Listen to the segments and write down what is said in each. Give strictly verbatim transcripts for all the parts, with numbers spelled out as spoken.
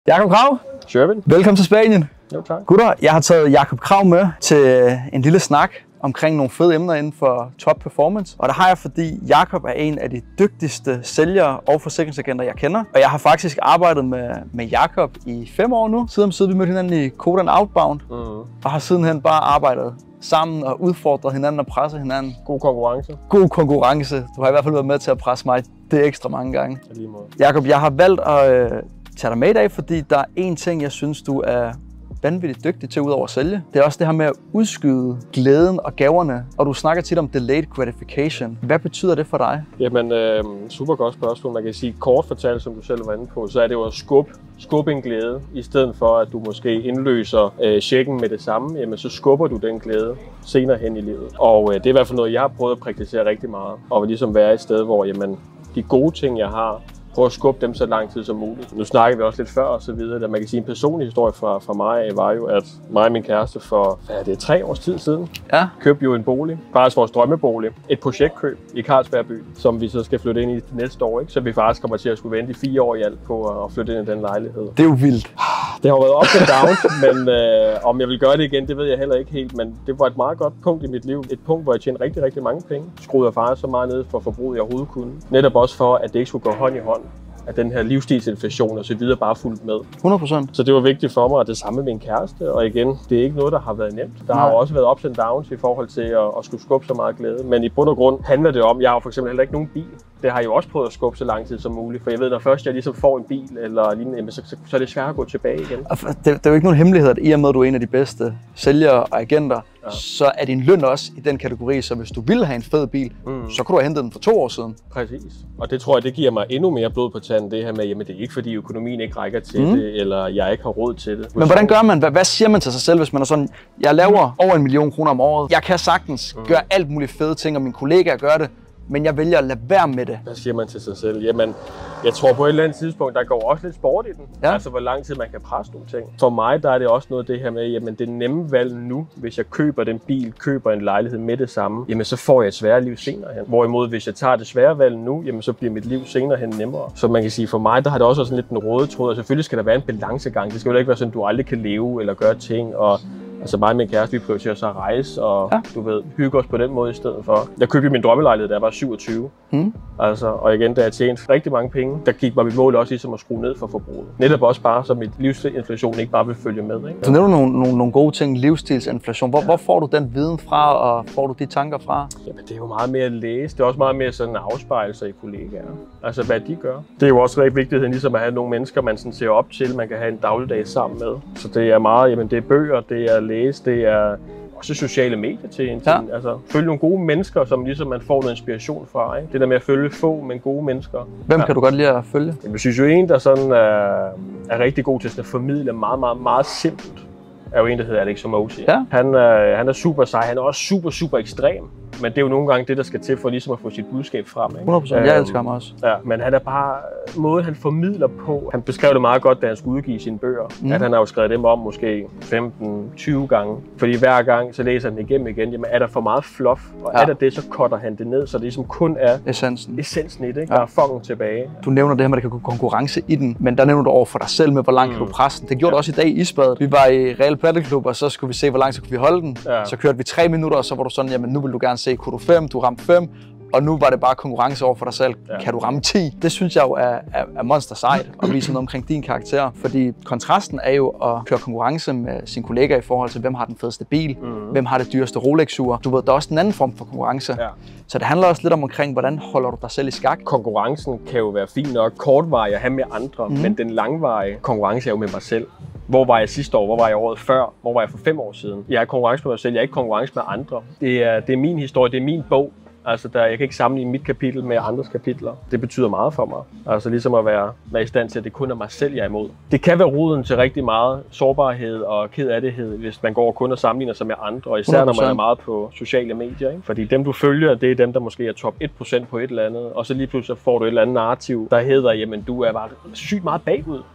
Jakob Krag. Shervin. Velkommen til Spanien. Jo, tak. Gutter, jeg har taget Jakob Krag med til en lille snak omkring nogle fede emner inden for top performance. Og der har jeg, fordi Jakob er en af de dygtigste sælgere og forsikringsagenter, jeg kender. Og jeg har faktisk arbejdet med, med Jakob i fem år nu, siden, siden vi mødte hinanden i Codan Outbound. Mm. Og har sidenhen bare arbejdet sammen og udfordret hinanden og presset hinanden. God konkurrence. God konkurrence. Du har i hvert fald været med til at presse mig det ekstra mange gange. Ja, lige måde. Jakob, jeg har valgt at øh, tage dig med i dag, fordi der er en ting, jeg synes, du er vanvittigt dygtig til ud over at sælge. Det er også det her med at udskyde glæden og gaverne, og du snakker tit om delayed gratification. Hvad betyder det for dig? Jamen, øh, super godt spørgsmål. Man kan sige kort fortalt, som du selv var inde på, så er det jo at skubbe, skubbe en glæde, i stedet for at du måske indløser øh, checken med det samme, jamen så skubber du den glæde senere hen i livet. Og øh, det er i hvert fald noget, jeg har prøvet at praktisere rigtig meget, og ligesom være et sted, hvor jamen, de gode ting, jeg har, prøv at skubbe dem så lang tid som muligt. Nu snakker vi også lidt før og så videre, da man kan sige en personlig historie fra, fra mig var jo, at mig og min kæreste for, hvad er det, tre års tid siden, ja. købte jo en bolig, faktisk vores drømmebolig, et projektkøb i Carlsberg by, som vi så skal flytte ind i næste år, ikke? Så vi faktisk kommer til at skulle vente i fire år i alt på at flytte ind i den lejlighed. Det er jo vildt. Det har været up and down, men øh, om jeg vil gøre det igen, det ved jeg heller ikke helt, men det var et meget godt punkt i mit liv. Et punkt, hvor jeg tjente rigtig, rigtig mange penge. Skruede jeg faktisk så meget ned for forbruget, jeg overhovedet kunne. Netop også for, at det ikke skulle gå hånd i hånd, at den her livsstilsinflation og så videre bare fulgt med. hundrede procent. Så det var vigtigt for mig, og det samme med min kæreste. Og igen, det er ikke noget, der har været nemt. Der Nej. har jo også været ups and downs i forhold til at, at skulle skubbe så meget glæde. Men i bund og grund handler det om, jeg har jo for eksempel heller ikke nogen bil. Det har jeg jo også prøvet at skubbe så lang tid som muligt. For jeg ved, når først jeg ligesom får en bil eller lignende, så, så, så er det svært at gå tilbage igen. Det, det er jo ikke nogen hemmelighed, at i og med, at du er en af de bedste sælgere og agenter, ja. Så er din løn også i den kategori, så hvis du ville have en fed bil, mm. så kunne du have hentet den for to år siden. Præcis. Og det tror jeg, det giver mig endnu mere blod på tanden, det her med, jamen det er ikke fordi økonomien ikke rækker til mm. det, eller jeg ikke har råd til det. Men hvordan gør man? Hvad, hvad siger man til sig selv, hvis man er sådan, jeg laver over en million kroner om året, jeg kan sagtens mm. gøre alt muligt fede ting, og mine kollegaer gør det, men jeg vælger at lade være med det. Hvad siger man til sig selv? Jamen, jeg tror på et eller andet tidspunkt, der går også lidt sport i den. Ja. Altså, hvor lang tid man kan presse nogle ting. For mig, der er det også noget det her med, jamen det nemme valg nu, hvis jeg køber den bil, køber en lejlighed med det samme, jamen så får jeg et sværere liv senere hen. Hvorimod, hvis jeg tager det svære valg nu, jamen så bliver mit liv senere hen nemmere. Så man kan sige, for mig, der har det også sådan lidt den røde tråd, og selvfølgelig skal der være en balancegang. Det skal jo ikke være sådan, at du aldrig kan leve eller gøre ting, og altså mig og min kæreste, vi prioriterer så at rejse og ja. du ved, hygge os på den måde i stedet for. Jeg købte min drømmelejlighed, da jeg var syvogtyve. Mm. Altså, og igen, da jeg tjente rigtig mange penge, der gik mig mit mål også ligesom at skrue ned for forbruget. Netop også bare, så mit livsstilsinflation ikke bare vil følge med. Ikke? Så nævner du nogle, nogle, nogle gode ting, livsstilsinflation. Hvor, ja. hvor får du den viden fra, og får du de tanker fra? Jamen, det er jo meget mere at læse. Det er også meget mere sådan afspejlelser i kollegaer. Altså, hvad de gør. Det er jo også rigtig vigtigt, ligesom at have nogle mennesker, man sådan ser op til, man kan have en dagligdag sammen med. Så det er meget, jamen det er bøger, det er læse, det er også sociale medier til en ja. Altså, følge nogle gode mennesker, som ligesom man får noget inspiration fra. Ikke? Det der med at følge få, men gode mennesker. Hvem ja. kan du godt lide at følge? Jeg synes jo en, der sådan er, er rigtig god til at formidle meget, meget, meget simpelt, er jo en, der hedder Alex Hormozi. Ja. Han, er, han er super sej, han er også super, super ekstrem. Men det er jo nogle gange det, der skal til for ligesom at få sit budskab frem. Ikke? hundrede procent, jeg elsker ham også. Ja, men han er bare, måden han formidler på, han beskrev det meget godt, da han skulle udgive sine bøger, mm. at han har jo skrevet dem om måske femten tyve gange. Fordi hver gang, så læser han det igennem igen, jamen er der for meget fluff, og ja. er der det, så cutter han det ned, så det ligesom kun er essensen, essensen i det, ikke? Ja. Der er fucking tilbage. Du nævner det her med, at der kan gå konkurrence i den, men der nævner du over for dig selv med, hvor langt mm. kan du presse den. Det gjorde ja. du også i dag i Isbadet. Vi var i Real Paddelklub, og så skulle vi se, hvor langt så kunne vi holde den. Ja. Så kørte vi tre minutter, og så var du sådan, jamen nu vil du gerne se, kunne du fem, du ramte fem, og nu var det bare konkurrence over for dig selv. Ja. Kan du ramme ti? Det synes jeg jo er, er, er monster sejt at vise noget omkring din karakter. Fordi kontrasten er jo at køre konkurrence med sine kollegaer i forhold til, hvem har den fedeste bil, mm. hvem har det dyreste Rolex-ur. Du ved, der er også en anden form for konkurrence. Ja. Så det handler også lidt om omkring, hvordan holder du dig selv i skak. Konkurrencen kan jo være fin nok kortvarig at have med andre, mm. men den langvarige konkurrence er jo med mig selv. Hvor var jeg sidste år? Hvor var jeg året før? Hvor var jeg for fem år siden? Jeg er konkurrence med mig selv, jeg er ikke konkurrence med andre. Det er, det er min historie, det er min bog. Altså, der, jeg kan ikke sammenligne mit kapitel med andres kapitler. Det betyder meget for mig. Altså ligesom at være, være i stand til, at det kun er mig selv, jeg er imod. Det kan være roden til rigtig meget sårbarhed og kedattighed, hvis man går kun og sammenligner sig med andre. Og især hundrede procent. Når man er meget på sociale medier. Ikke? Fordi dem, du følger, det er dem, der måske er top et procent på et eller andet. Og så lige pludselig får du et eller andet narrativ, der hedder, jamen du er bare sygt meget bagud.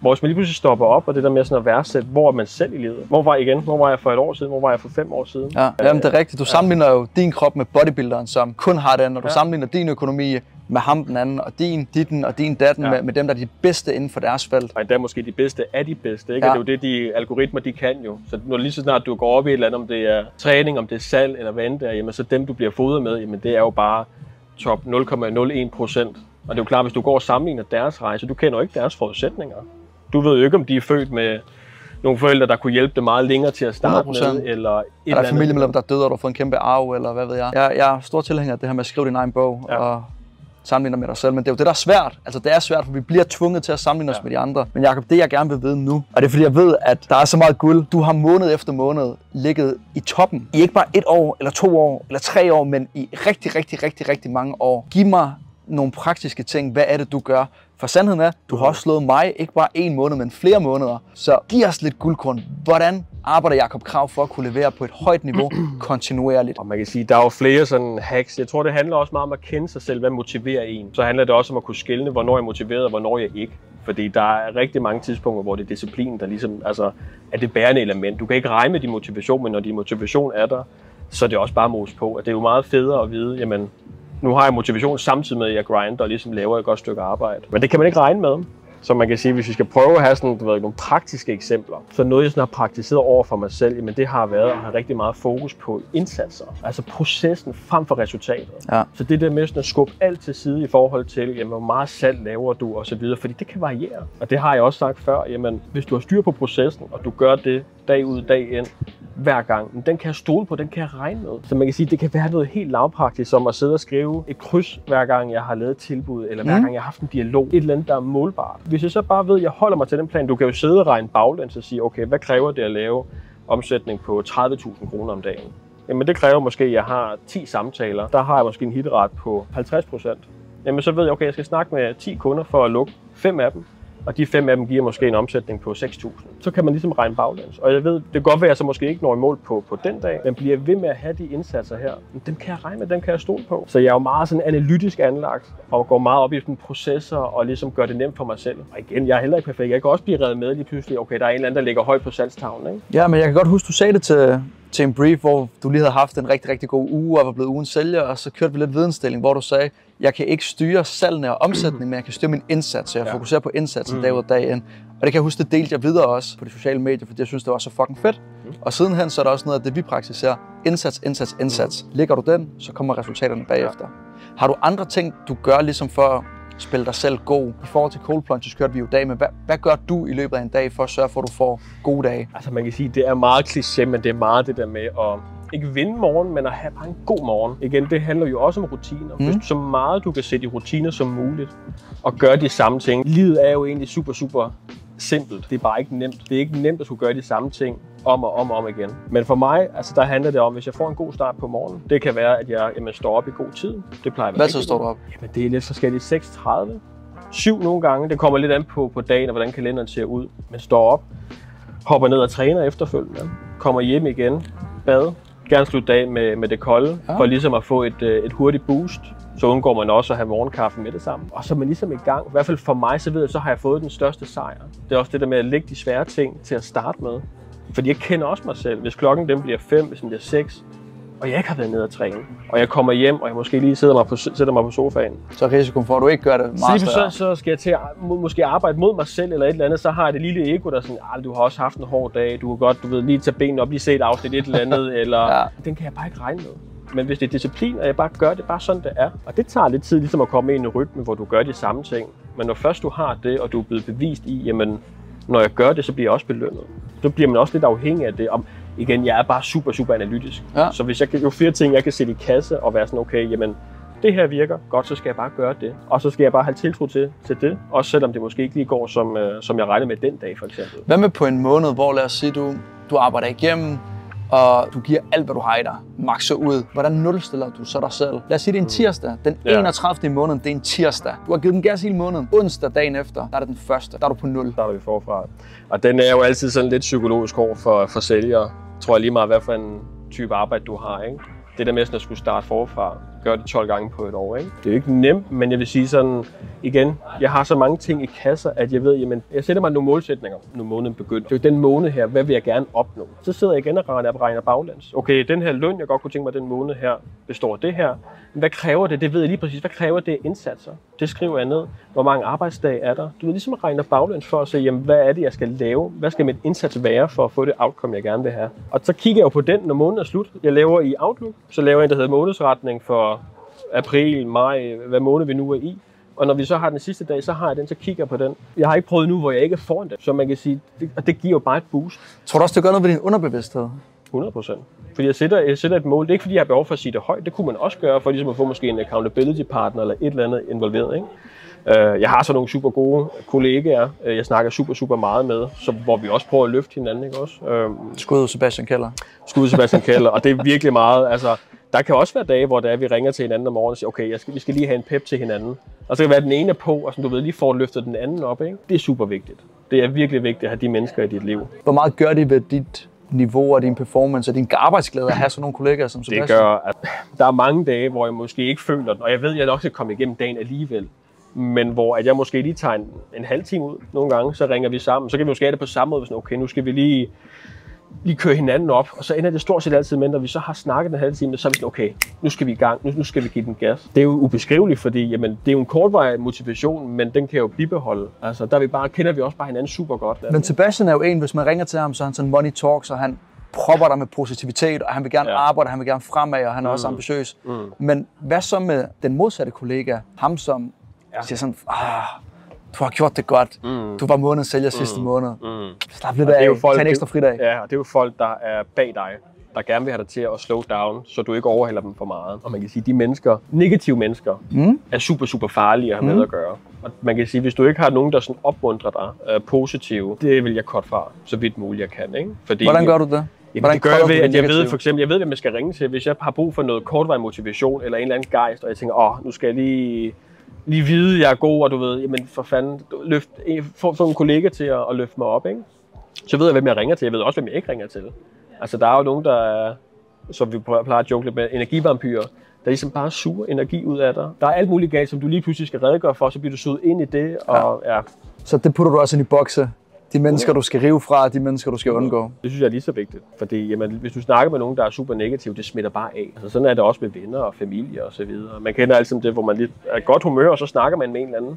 Hvor hvis man lige pludselig stopper op, og det der med sådan at værdsætte, hvor er man selv i livet? Hvor var jeg igen? Hvor var jeg for et år siden? Hvor var jeg for fem år siden? Ja, jamen, det er rigtigt. Du sammenligner jo din krop med bodybuilderen, som kun har den, og du ja. sammenligner din økonomi med ham den anden, og din, ditten og din datten ja. med, med dem, der er de bedste inden for deres felt. Og endda måske de bedste af de bedste, ikke? Ja. Og det er jo det, de algoritmer, de kan jo. Så når lige så snart du går op i et eller andet, om det er træning, om det er salg eller hvad det er, jamen så dem, du bliver fodret med, jamen det er jo bare top nul komma nul en procent. Og det er jo klart, hvis du går og sammenligner deres rejse, du kender jo ikke deres forudsætninger. Du ved jo ikke, om de er født med nogle forældre, der kunne hjælpe dem meget længere til at starte med, eller et eller andet. Familiemedlem, der døde, og du har fået en kæmpe arv, eller hvad ved jeg. Jeg, jeg er stor tilhænger af det her med at skrive din egen bog, ja. og sammenligner med dig selv, men det er jo det, der er svært. Altså det er svært, for vi bliver tvunget til at sammenligne os ja. med de andre. Men Jacob, det jeg gerne vil vide nu, og det er fordi jeg ved, at der er så meget guld. Du har måned efter måned ligget i toppen. I ikke bare et år, eller to år, eller tre år, men i rigtig, rigtig, rigtig, rigtig mange år. Giv mig nogle praktiske ting. Hvad er det, du gør? For sandheden er, du har også slået mig, ikke bare en måned, men flere måneder. Så giv os lidt guldkorn. Hvordan arbejder Jacob Krag for at kunne levere på et højt niveau kontinuerligt? Og man kan sige, der er jo flere sådan hacks. Jeg tror, det handler også meget om at kende sig selv, hvad motiverer en. Så handler det også om at kunne skelne, hvornår jeg er motiveret og hvornår jeg ikke. Fordi der er rigtig mange tidspunkter, hvor det er disciplin, der ligesom altså, er det bærende element. Du kan ikke regne med din motivation, men når din motivation er der, så er det også bare mos på. At det er jo meget federe at vide, jamen, nu har jeg motivation samtidig med, at jeg grinder og ligesom laver et godt stykke arbejde. Men det kan man ikke regne med. Så man kan sige, hvis vi skal prøve at have sådan, du ved, nogle praktiske eksempler, så noget jeg sådan har praktiseret over for mig selv, jamen det har været at have rigtig meget fokus på indsatser. Altså processen frem for resultatet. Ja. Så det der med sådan at skubbe alt til side i forhold til, jamen, hvor meget salg laver du og så videre, fordi det kan variere. Og det har jeg også sagt før, jamen hvis du har styr på processen, og du gør det dag ud dag ind, hver gang, den kan jeg stole på, den kan jeg regne med. Så man kan sige, det kan være noget helt lavpraktisk, som at sidde og skrive et kryds, hver gang jeg har lavet et tilbud, eller hver gang jeg har haft en dialog. Et eller andet, der er målbart. Hvis jeg så bare ved, at jeg holder mig til den plan, du kan jo sidde og regne baglæns og sige, okay, hvad kræver det at lave omsætning på tredive tusind kroner om dagen? Jamen det kræver måske, at jeg har ti samtaler. Der har jeg måske en hitret på halvtreds procent. Jamen så ved jeg, okay, jeg skal snakke med ti kunder for at lukke fem af dem. Og de fem af dem giver måske en omsætning på seks tusind. Så kan man ligesom regne baglæns. Og jeg ved, det kan godt være, at jeg så måske ikke når i mål på, på den dag, men bliver ved med at have de indsatser her. Men dem kan jeg regne med, dem kan jeg stole på. Så jeg er jo meget sådan analytisk anlagt, og går meget op i sådan processer, og ligesom gør det nemt for mig selv. Og igen, jeg er heller ikke perfekt. Jeg kan også blive reddet med lige pludselig, okay, der er en eller anden, der ligger højt på salgstavlen, ikke? Ja, men jeg kan godt huske, du sagde det til, til en brief, hvor du lige havde haft en rigtig, rigtig god uge, og var blevet ugens sælger, og så kørte vi lidt vidensdeling, hvor du sagde, jeg kan ikke styre salgene og omsætning, men jeg kan styre min indsats, så jeg ja. fokuserer på indsatsen mm. dag ud og dag ind. Og det kan jeg huske, det delte jeg videre også på de sociale medier, fordi jeg synes, det var så fucking fedt. Mm. Og sidenhen så er der også noget af det, vi praktiserer. Indsats, indsats, indsats. Mm. Ligger du den, så kommer resultaterne bagefter. Ja. Har du andre ting, du gør ligesom for at spille dig selv god? I forhold til cold plunges kørte vi jo dag, men hvad, hvad gør du i løbet af en dag for at sørge for, at du får gode dage? Altså man kan sige, det er meget kliché, men det er meget det der med at ikke vinde morgen, men at have bare en god morgen. Igen, det handler jo også om rutiner. Mm. Hvis du så meget du kan sætte i rutiner som muligt, og gøre de samme ting. Livet er jo egentlig super, super simpelt. Det er bare ikke nemt. Det er ikke nemt at skulle gøre de samme ting om og om og om igen. Men for mig, altså der handler det om, hvis jeg får en god start på morgenen, det kan være, at jeg jamen, står op i god tid. Det plejer at være. Hvad så står du op? Jamen, det er lidt forskelligt. seks tredive. syv nogle gange. Det kommer lidt an på, på dagen og hvordan kalenderen ser ud. Men står op, hopper ned og træner efterfølgende. Kommer hjem igen, bad. Gerne slutte dag med, med det kolde, ja. for ligesom at få et, et hurtigt boost. Så undgår man også at have morgenkaffe med det samme. Og så er man ligesom i gang. I hvert fald for mig, så ved jeg, så har jeg fået den største sejr. Det er også det der med at lægge de svære ting til at starte med. Fordi jeg kender også mig selv. Hvis klokken den bliver fem, hvis den bliver seks, og jeg ikke har været nede at træne, og jeg kommer hjem, og jeg måske lige sidder mig på, sætter mig på sofaen. Så er risikoen for, at du ikke gør det meget større. Så, så skal jeg til at måske arbejde mod mig selv eller et eller andet, så har jeg det lille ego, der sådan, du har også haft en hård dag, du kan godt, du ved, lige tage benene op, lige se et afsnit et eller andet, eller ja. Den kan jeg bare ikke regne med. Men hvis det er disciplin, og jeg bare gør det, bare sådan det er. Og det tager lidt tid ligesom at komme ind i en rytme, hvor du gør de samme ting. Men når først du har det, og du er blevet bevist i, jamen, når jeg gør det, så bliver jeg også belønnet. Så bliver man også lidt afhængig af det. Om, igen, jeg er bare super, super analytisk. Ja. Så hvis jeg kan, jo flere ting, jeg kan sætte i kasse og være sådan, okay, jamen, det her virker godt, så skal jeg bare gøre det. Og så skal jeg bare have tiltro til, til det. Også selvom det måske ikke lige går, som, øh, som jeg regner med den dag, for eksempel. Hvad med på en måned, hvor lad os sige, du, du arbejder igennem, og du giver alt, hvad du har i dig, makser ud. Hvordan nulstiller du så dig selv? Lad os sige, det er en tirsdag. Den enogtredivte i måneden, det er en tirsdag. Du har givet den gas hele måneden. Onsdag dagen efter, der er det den første. Der er du på nul. Der er vi forfra. Og den er jo altid sådan lidt psykologisk hård for, for sælgere. Tror jeg lige meget, hvad for en type arbejde du har, ikke? Det der med sådan at skulle starte forfra. gør det tolv gange på et år. Ikke? Det er jo ikke nemt, men jeg vil sige sådan, igen, jeg har så mange ting i kasser, at jeg ved, jamen, jeg sætter mig nogle målsætninger, nu måneden begynder. Det er jo den måned her, hvad vil jeg gerne opnå? Så sidder jeg igen og regner, regner baglæns. Okay, den her løn, jeg godt kunne tænke mig, den måned her, består af det her. Hvad kræver det? Det ved jeg lige præcis. Hvad kræver det indsatser? Det skriver jeg ned. Hvor mange arbejdsdage er der? Du ved ligesom at regne baglæns for at se, jamen, hvad er det, jeg skal lave? Hvad skal min indsats være for at få det outcome, jeg gerne vil have? Og så kigger jeg jo på den, når måneden er slut. Jeg laver i Outlook. Så laver jeg en, der hedder månedsretning for april, maj, hvad måned vi nu er i. Og når vi så har den sidste dag, så har jeg den, så kigger jeg på den. Jeg har ikke prøvet nu, hvor jeg ikke er foran det. Så man kan sige, det, og det giver jo bare et boost. Tror du også, det gør noget ved din underbevidsthed? hundrede procent. Fordi jeg sætter, jeg sætter et mål. Det er ikke, fordi jeg har behov for at sige det højt. Det kunne man også gøre, for ligesom at få måske en accountability partner eller et eller andet involveret. Ikke? Jeg har så nogle super gode kollegaer, jeg snakker super, super meget med, så, hvor vi også prøver at løfte hinanden. Ikke også? Skud Sebastian Keller. Skud Sebastian Keller, og det er virkelig meget. Altså, der kan også være dage, hvor det er, vi ringer til hinanden om morgenen og siger, okay, jeg skal, vi skal lige have en pep til hinanden. Og så kan det være, at den ene er på, og sådan, du ved, lige får løftet den anden op. Ikke? Det er super vigtigt. Det er virkelig vigtigt at have de mennesker i dit liv. Hvor meget gør de ved dit niveau og din performance og din arbejdsglæde at have sådan nogle kollegaer som Sebastian? Det gør, at der er mange dage, hvor jeg måske ikke føler den, og jeg ved, at jeg nok skal komme igennem dagen alligevel. Men hvor at jeg måske lige tager en, en halv time ud nogle gange, så ringer vi sammen. Så kan vi måske have det på samme måde, sådan, okay, nu skal vi lige, lige køre hinanden op. Og så ender det stort set altid med, når vi så har snakket en halv time, så er vi sådan, okay, nu skal vi i gang, nu, nu skal vi give den gas. Det er jo ubeskriveligt, fordi jamen, det er jo en kortvarig motivation, men den kan jo bibeholde. Altså, der vi bare, kender vi også bare hinanden super godt. Men Sebastian er jo en, hvis man ringer til ham, så er han sådan money talk, så han propper dig med positivitet, og han vil gerne ja. arbejde, han vil gerne fremad, og han er mm. også ambitiøs. Mm. Men hvad så med den modsatte kollega? Ham, som ja. siger sådan, ah, du har gjort det godt. Mm. Du var månedens sælger mm. sidste måned. Mm. Slap lidt af, tag en ekstra fridag. Ja, og det er jo folk, der er bag dig, der gerne vil have dig til at slow down, så du ikke overhælder dem for meget. Og man kan sige, at de mennesker, negative mennesker, mm. er super, super farlige at have mm. med at gøre. Og man kan sige, hvis du ikke har nogen, der sådan opmuntrer dig uh, positivt, det vil jeg kort fra, så vidt muligt jeg kan. Ikke? Fordi, hvordan gør du det? Jamen, det gør jeg ved, at jeg ved, for eksempel, jeg ved, hvem jeg skal ringe til, hvis jeg har brug for noget kortvarig motivation eller en eller anden gejst, og jeg tænker, åh, nu skal jeg lige, lige vide, at jeg er god, og du ved, jamen for fanden, løft, få, få en kollega til at, at løfte mig op, ikke? Så ved jeg, hvem jeg ringer til. Jeg ved også, hvem jeg ikke ringer til. Altså, der er jo nogen, der er, som vi plejer at joke lidt med, energivampyrer, der ligesom bare suger energi ud af dig. Der er alt muligt galt, som du lige pludselig skal redegøre for, så bliver du suget ind i det, og ja. ja. Så det putter du også ind i bokse? De mennesker, du skal rive fra, de mennesker, du skal undgå. Det synes jeg er lige så vigtigt. Fordi jamen, hvis du snakker med nogen, der er super negativ, det smitter bare af. Altså, sådan er det også med venner og familie og så videre. Man kender altid det, hvor man lige er i godt humør, og så snakker man med en eller anden.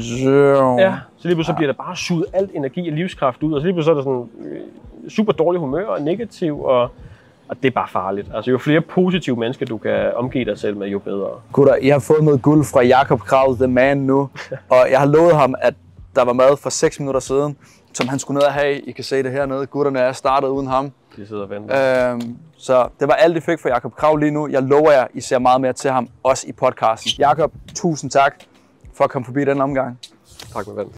Så... Ja, så lige pludselig bliver der bare suget alt energi og livskraft ud, og så lige pludselig er der sådan super dårlig humør og negativ, og, og det er bare farligt. Altså, jo flere positive mennesker, du kan omgive dig selv med, jo bedre. Gutter, I har fået noget guld fra Jakob Krag, the man nu, og jeg har lovet ham, at der var mad for seks minutter siden, som han skulle ned og have. I kan se det hernede. Gutterne er startet uden ham. De sidder og venter. Øhm, så det var alt, I fik fra Jakob Krag lige nu. Jeg lover jer, I ser meget mere til ham, også i podcasten. Jakob, tusind tak for at komme forbi den omgang. Tak, min ven.